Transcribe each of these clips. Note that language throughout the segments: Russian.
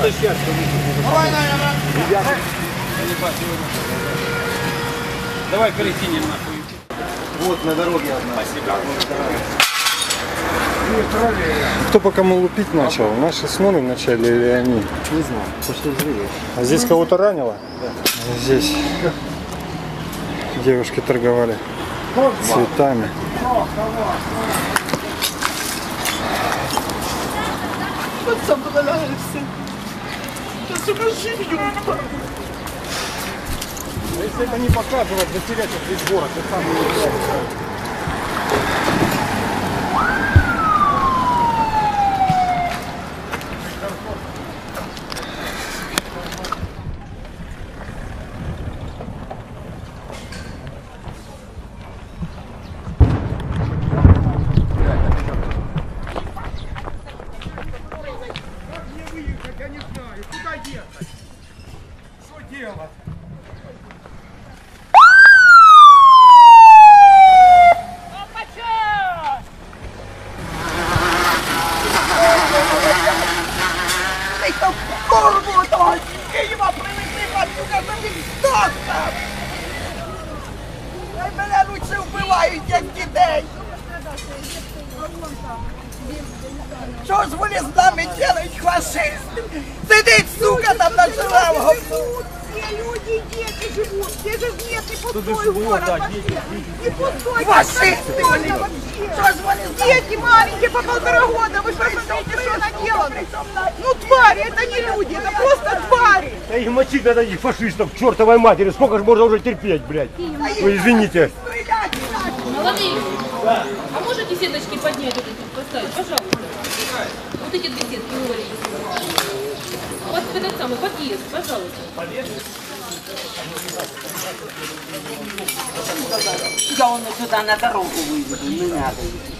Давай перекинем нахуй. Вот на дороге одна. Спасибо. Кто по кому лупить начал? Наши с Ноной вначале или они? Не знаю, пошли живее. А здесь кого-то ранило? Да. Здесь девушки торговали цветами. Если это не показывать, затерять весь город, ты сам не знаешь. Я не знаю, куда ехать? Что делать? Києва привезли пацюка за відстатка! Ай, мене лучше вбивають, як дітей! Що ж вони з нами делають, фашисти? Сидить, сука, там на жиравгу! Все люди и дети живут, здесь же нет не пустой город вообще. Не пустой, Фашисты, вообще. Что ж вони з нами? Дети маленькие по 1,5 года, вы посмотрите, что наделано. Ну твари, это не люди, это просто твари. Да их мочить надо, этих фашистов, к чертовой матери, сколько же можно уже терпеть, блядь? Ой, извините. Молодые, а можете сеточки поднять, вот эти поставить, пожалуйста? Вот эти две сетки говорите. Вот этот самый подъезд, пожалуйста. Я он сюда на дорогу выведу, не надо.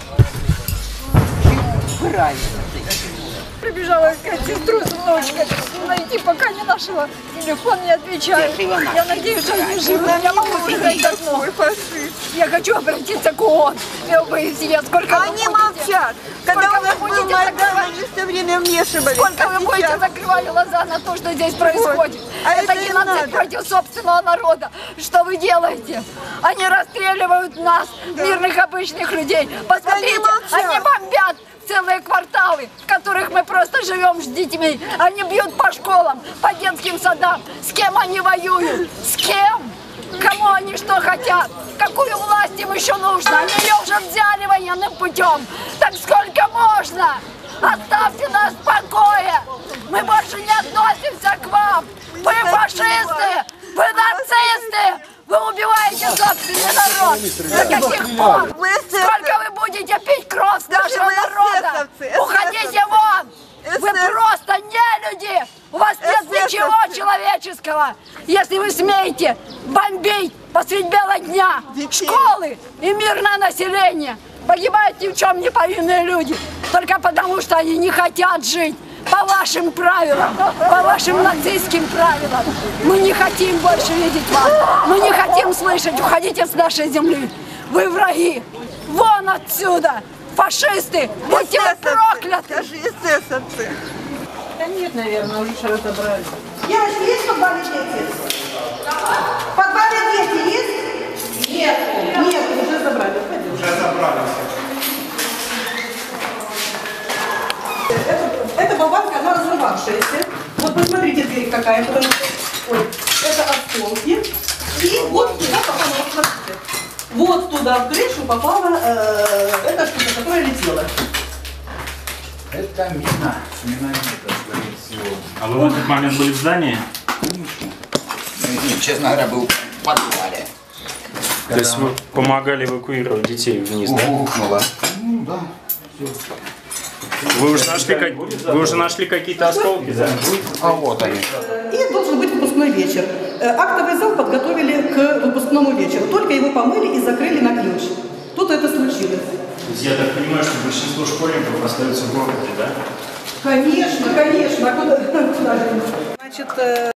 Убирай. Прибежала искать сестру с внучкой, найти пока не нашла. Телефон не отвечает. Я надеюсь, что они живы. Я могу сказать такой фашист. Я хочу обратиться к ООН. Сколько они молчат. Когда у нас был Майдан, они все время вмешивались. Сколько вы будете закрывать глаза на то, что здесь происходит? Это геноцид против собственного народа. Что вы делаете? Они расстреливают нас, мирных обычных людей. Посмотрите, они бомбят целые кварталы, в которых мы просто живем с детьми. Они бьют по школам, по детским садам. С кем они воюют? С кем? Кому они что хотят? Какую власть им еще нужно? Они ее уже взяли военным путем. Так сколько можно? Оставьте нас в покое. Мы больше не относимся к вам. Вы фашисты, вы нацисты. Вы убиваете собственный народ! До каких пор? Сколько вы будете пить кровь нашего народа? Уходите вон! Вы просто не люди! У вас нет ничего человеческого! Если вы смеете бомбить посредь бела дня школы и мирное население, погибают ни в чем не повинные люди, только потому что они не хотят жить по вашим правилам, по вашим нацистским правилам. Мы не хотим больше видеть вас. Мы не хотим слышать. Уходите с нашей земли. Вы враги. Вон отсюда. Фашисты. Будьте вы прокляты. Даже эсэсовцы. Да нет, наверное, уже разобрались. Девочки, есть в подвале дети? В подвале дети есть? Нет. Нет, уже забрали. Уже забрали. Эта болванка, она разорвавшаяся. Вот посмотрите, дверь какая. Потому что, ой, это осколки. И вот туда попала, вот смотрите. Вот туда в крышу попала эта штука, которая летела. Это мина. Миномета, скорее всего. А вы в этот момент были в здании? Нет, честно говоря, был в подвале. То есть вы помогали эвакуировать детей вниз, да? Ухнуло. Ну да. Вы уже нашли какие-то осколки, да? А вот они. И должен быть выпускной вечер. Актовый зал подготовили к выпускному вечеру. Только его помыли и закрыли на ключ. Тут это случилось. То есть я так понимаю, что большинство школьников остаются в городе, да? Конечно, конечно. А куда же? Значит,